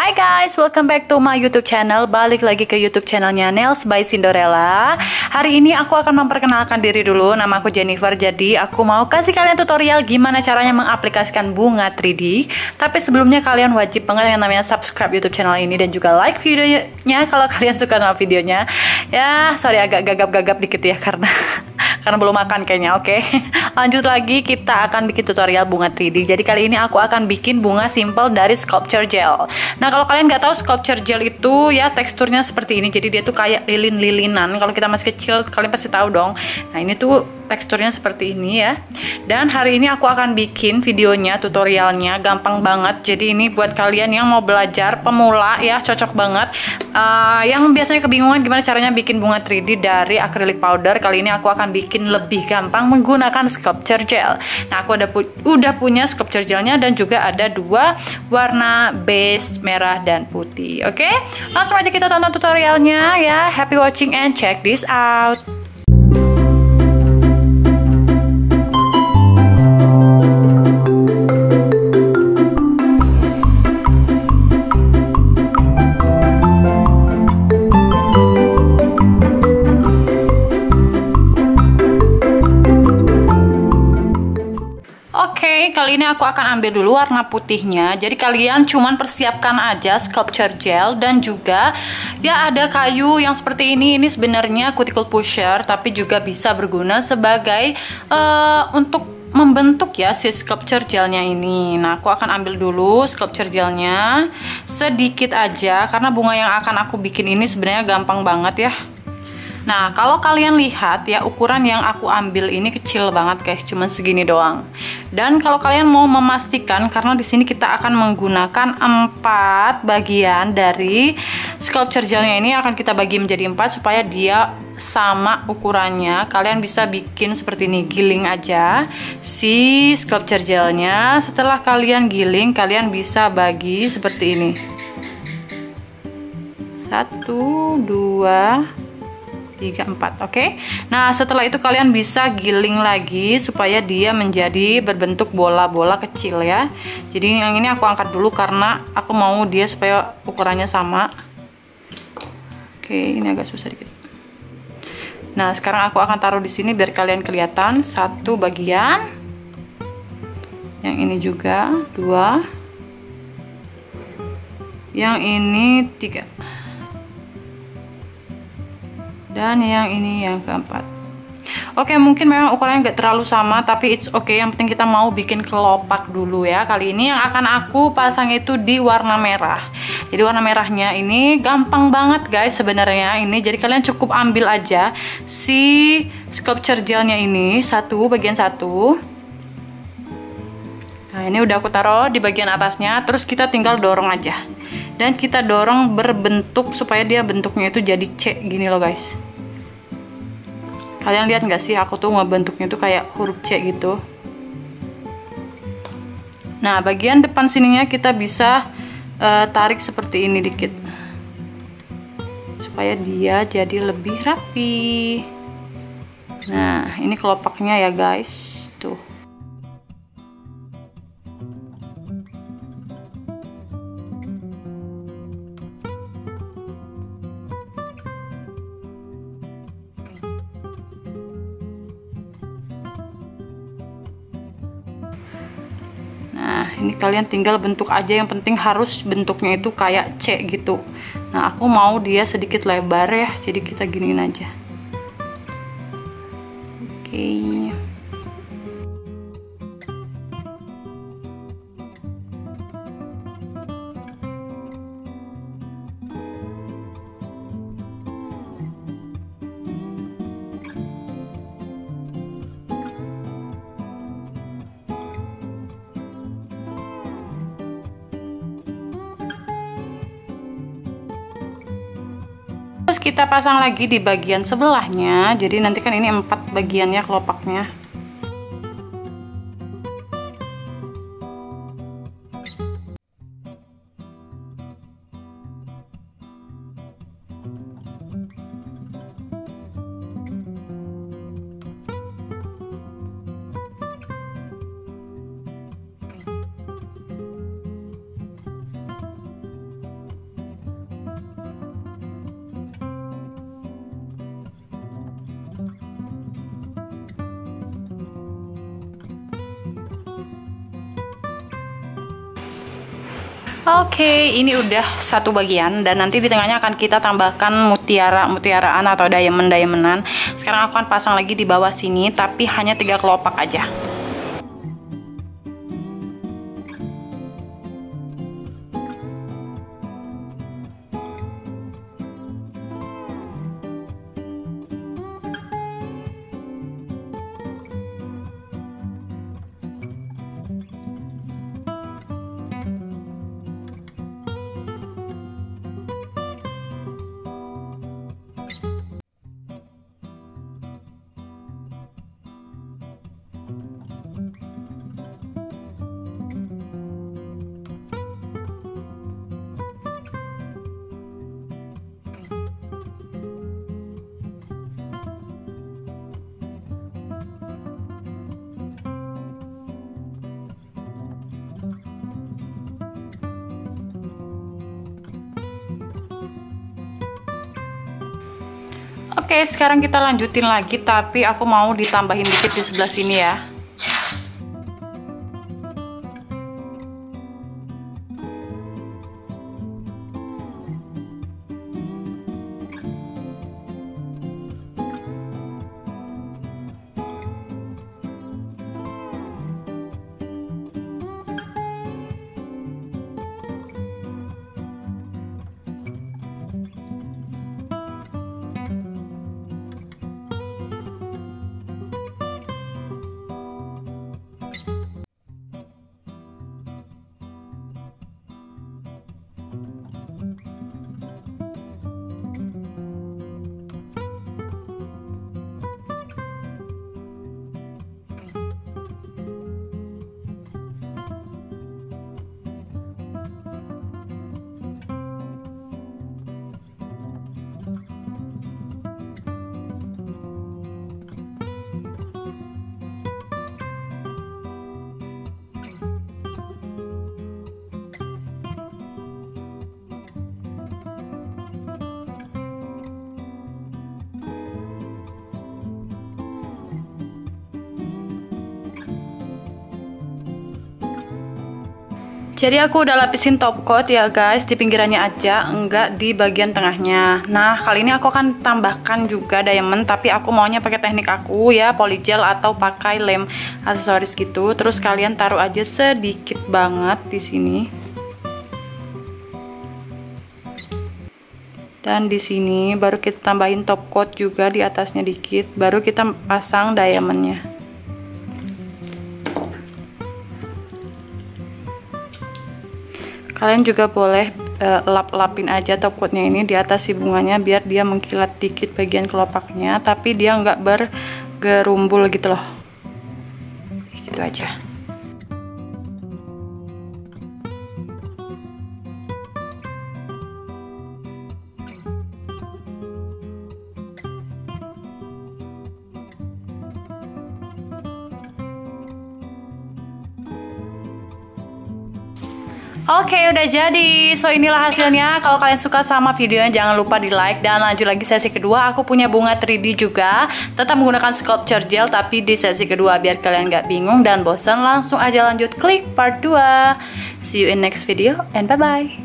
Hai guys, welcome back to my YouTube channel. Balik lagi ke YouTube channelnya Nails by Cinderella. Hari ini aku akan memperkenalkan diri dulu. Nama aku Jennifer. Jadi aku mau kasih kalian tutorial gimana caranya mengaplikasikan bunga 3D. Tapi sebelumnya kalian wajib banget yang namanya subscribe YouTube channel ini dan juga like videonya kalau kalian suka sama videonya. Ya, sorry agak gagap-gagap dikit ya karena belum makan kayaknya. Oke. Lanjut lagi, kita akan bikin tutorial bunga 3D. Jadi kali ini aku akan bikin bunga simple dari sculpture gel. Nah, kalau kalian nggak tahu sculpture gel itu ya teksturnya seperti ini. Jadi dia tuh kayak lilin-lilinan. Kalau kita masih kecil kalian pasti tahu dong. Nah, ini tuh teksturnya seperti ini ya. Dan hari ini aku akan bikin videonya, tutorialnya gampang banget. Jadi ini buat kalian yang mau belajar pemula ya, cocok banget. Yang biasanya kebingungan gimana caranya bikin bunga 3D dari acrylic powder, kali ini aku akan bikin lebih gampang menggunakan sculpture gel. Nah, aku udah punya sculpture gelnya dan juga ada dua warna base, merah dan putih. Oke, langsung aja kita tonton tutorialnya ya. Happy watching and check this out. Kali ini aku akan ambil dulu warna putihnya. Jadi kalian cuman persiapkan aja sculpture gel dan juga dia ada kayu yang seperti ini. Ini sebenarnya cuticle pusher, tapi juga bisa berguna sebagai untuk membentuk ya si sculpture gelnya ini. Nah, aku akan ambil dulu sculpture gelnya sedikit aja karena bunga yang akan aku bikin ini sebenarnya gampang banget ya. Nah, kalau kalian lihat ya, ukuran yang aku ambil ini kecil banget guys, cuman segini doang. Dan kalau kalian mau memastikan, karena di sini kita akan menggunakan 4 bagian dari sculpture gelnya ini, akan kita bagi menjadi 4 supaya dia sama ukurannya. Kalian bisa bikin seperti ini, giling aja si sculpture gelnya. Setelah kalian giling, kalian bisa bagi seperti ini. 1, 2, 3, 4, oke. Nah, setelah itu kalian bisa giling lagi supaya dia menjadi berbentuk bola-bola kecil ya. Jadi yang ini aku angkat dulu karena aku mau dia supaya ukurannya sama. Oke, ini agak susah dikit. Nah, sekarang aku akan taruh di sini biar kalian kelihatan. 1 bagian. Yang ini juga 2. Yang ini 3. Dan yang ini yang keempat. Oke, mungkin memang ukurannya nggak terlalu sama, tapi it's okay. Yang penting kita mau bikin kelopak dulu ya. Kali ini yang akan aku pasang itu di warna merah. Jadi warna merahnya ini gampang banget guys sebenarnya ini. Jadi kalian cukup ambil aja si sculpture gelnya ini, bagian 1. Nah, ini udah aku taruh di bagian atasnya. Terus kita tinggal dorong aja. Dan kita dorong berbentuk supaya dia bentuknya itu jadi C gini loh guys. Kalian lihat nggak sih aku tuh ngebentuknya tuh kayak huruf C gitu. Nah, bagian depan sininya kita bisa tarik seperti ini dikit supaya dia jadi lebih rapi. Nah, ini kelopaknya ya guys, tuh. Nah, ini kalian tinggal bentuk aja, yang penting harus bentuknya itu kayak C gitu. Nah, aku mau dia sedikit lebar ya, jadi kita giniin aja. Oke. Terus kita pasang lagi di bagian sebelahnya. Jadi nanti kan ini 4 bagiannya kelopaknya. Oke, ini udah satu bagian dan nanti di tengahnya akan kita tambahkan mutiaraan atau diamond-diamondan. Sekarang aku akan pasang lagi di bawah sini, tapi hanya 3 kelopak aja. Oke, sekarang kita lanjutin lagi, tapi aku mau ditambahin dikit di sebelah sini ya. Jadi aku udah lapisin top coat ya guys, di pinggirannya aja, enggak di bagian tengahnya. Nah, kali ini aku akan tambahkan juga diamond, tapi aku maunya pakai teknik aku ya, polygel atau pakai lem aksesoris gitu. Terus kalian taruh aja sedikit banget di sini. Dan di sini baru kita tambahin top coat juga di atasnya dikit, baru kita pasang diamondnya. Kalian juga boleh lap-lapin aja top coatnya ini di atas si bunganya biar dia mengkilat dikit bagian kelopaknya, tapi dia nggak bergerumbul gitu loh. Gitu aja. Oke, udah jadi. So inilah hasilnya. Kalau kalian suka sama videonya jangan lupa di like. Dan lanjut lagi sesi kedua. Aku punya bunga 3D juga. Tetap menggunakan sculpture gel, tapi di sesi kedua biar kalian gak bingung dan bosan, langsung aja lanjut klik part 2. See you in next video and bye bye.